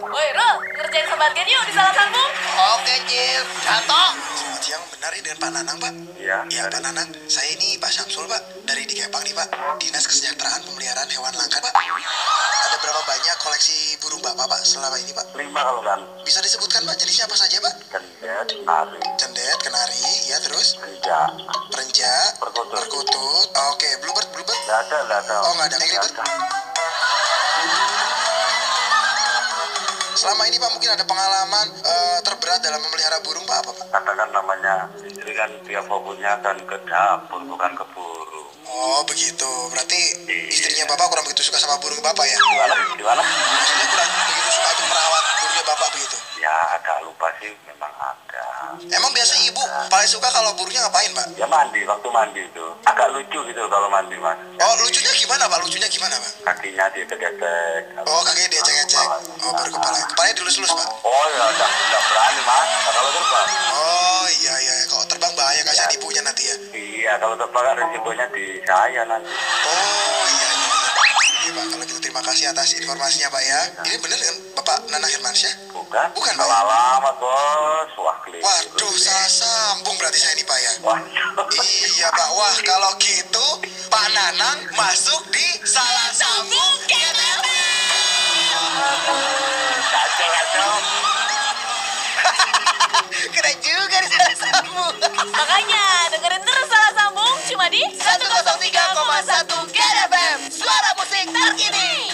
Woi, Rul, ngerjain sebagian yuk di salah sambung. Oke, Cil. Jatuh. Selamat siang, benar ini dengan Pak Nanang, Pak? Iya. Iya, Pak Nanang. Saya ini Pak Syamsul, Pak. Dari di Kepang nih, Pak. Dinas Kesejahteraan Pemeliharaan Hewan Langka, Pak. Ada berapa banyak koleksi burung Bapak, Pak, selama ini, Pak? 5 kalau kan. Bisa disebutkan, Pak, jenisnya apa saja, Pak? Cendet, nari, Cendet, kenari, ya terus? kerja, Perenja, perkutut. perkutut. Oke, bluebird, bluebird. Nggak ada. Oh, nggak ada. Angry bird. Selama ini, Pak, mungkin ada pengalaman terberat dalam memelihara burung, Pak, apa, Pak? Katakan namanya, istri kan dia fokusnya kan ke dapur, bukan ke burung. Oh, begitu. Berarti istrinya Bapak kurang begitu suka sama burung Bapak, ya? Gimana? Maksudnya kurang begitu suka untuk merawat burungnya Bapak, begitu? Ya agak lupa sih, memang ada. Emang biasanya Ibu paling suka kalau burungnya ngapain, Pak? Ya mandi, waktu mandi itu. Agak lucu gitu kalau mandi, Mas. Oh, lucunya gimana, Pak? Lucunya gimana, Pak? Kakinya diecek-ecek. Oh, kakinya diecek-ecek. Oh, baru kepala. Kepalanya dilus-lus, Pak? Oh ya, udah berani, Mas. Kalau terbang. Oh, iya. Kalau terbang bahaya, kasihan ibunya nanti, ya? Iya, kalau terbang kan risikonya di saya nanti. Oh, iya. Iya, Pak. Kalau gitu terima kasih atas informasinya, Pak, ya. Ini bener dengan Bapak Nana Hirmansyah? Bukan? Bukan, Pak. Salah alamat, Bos. Wah, keliru. Waduh, salah sambung berarti saya ini, Pak, ya? Waduh. Iya, Pak. Wah, kalau gitu Pak Nanang masuk di Salah Sambung KTP. Kacau. Keren juga di salah sambung. Makanya dengerin terus salah sambung cuma di 103,1 KFM. Suara musik terkini.